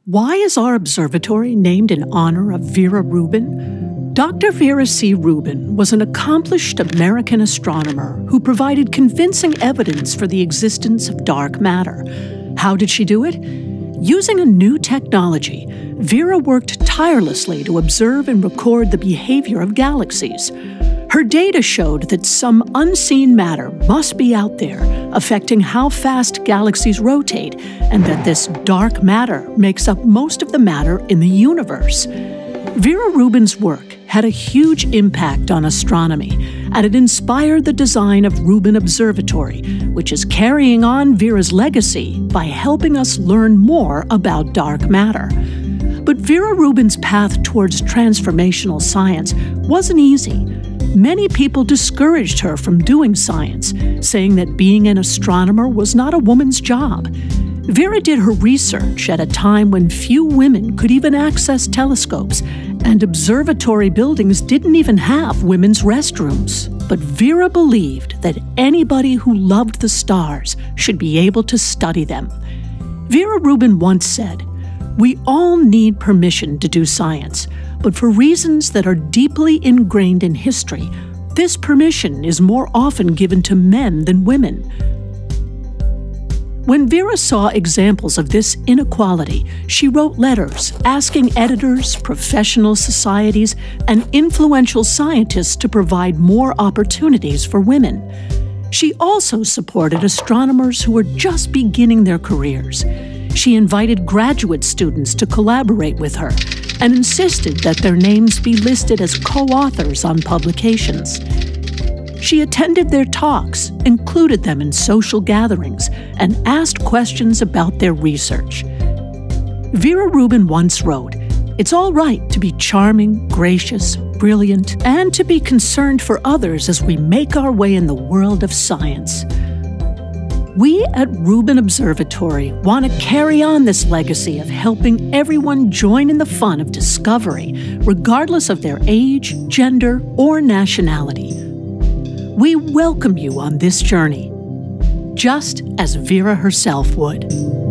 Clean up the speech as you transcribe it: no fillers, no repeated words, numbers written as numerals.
Why is our observatory named in honor of Vera Rubin? Dr. Vera C. Rubin was an accomplished American astronomer who provided convincing evidence for the existence of dark matter. How did she do it? Using a new technology, Vera worked tirelessly to observe and record the behavior of galaxies. Her data showed that some unseen matter must be out there, affecting how fast galaxies rotate, and that this dark matter makes up most of the matter in the universe. Vera Rubin's work had a huge impact on astronomy, and it inspired the design of Rubin Observatory, which is carrying on Vera's legacy by helping us learn more about dark matter. But Vera Rubin's path towards transformational science wasn't easy. Many people discouraged her from doing science, saying that being an astronomer was not a woman's job. Vera did her research at a time when few women could even access telescopes, and observatory buildings didn't even have women's restrooms. But Vera believed that anybody who loved the stars should be able to study them. Vera Rubin once said, "We all need permission to do science, but for reasons that are deeply ingrained in history, this permission is more often given to men than women." When Vera saw examples of this inequality, she wrote letters asking editors, professional societies, and influential scientists to provide more opportunities for women. She also supported astronomers who were just beginning their careers. She invited graduate students to collaborate with her and insisted that their names be listed as co-authors on publications. She attended their talks, included them in social gatherings, and asked questions about their research. Vera Rubin once wrote, "It's all right to be charming, gracious, brilliant, and to be concerned for others as we make our way in the world of science." We at Rubin Observatory want to carry on this legacy of helping everyone join in the fun of discovery, regardless of their age, gender, or nationality. We welcome you on this journey, just as Vera herself would.